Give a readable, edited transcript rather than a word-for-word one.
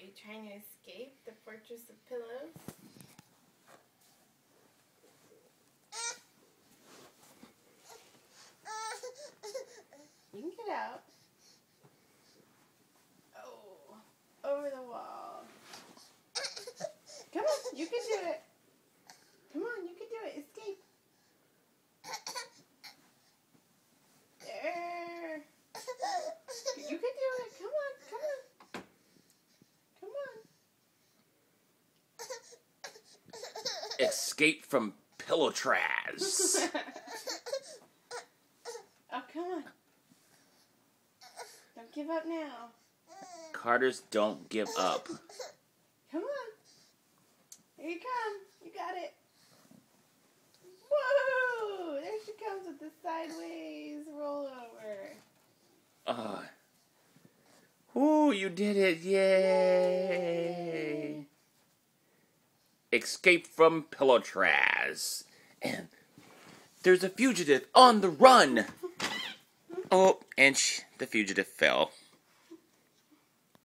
be trying to escape the fortress of pillows. You can get out. Oh, over the wall. Come on, you can do it. Come on, you can do it. Escape. There. You can do it. Come on, come on. Come on. Escape from pillowtraz. Oh, come on. Don't give up now. Carters don't give up. Come on. Here you come. You got it. Whoa! There she comes with the sideways rollover. Ooh, you did it. Yay. Escape from pillowtraz. And there's a fugitive on the run. Oh, and the fugitive fell.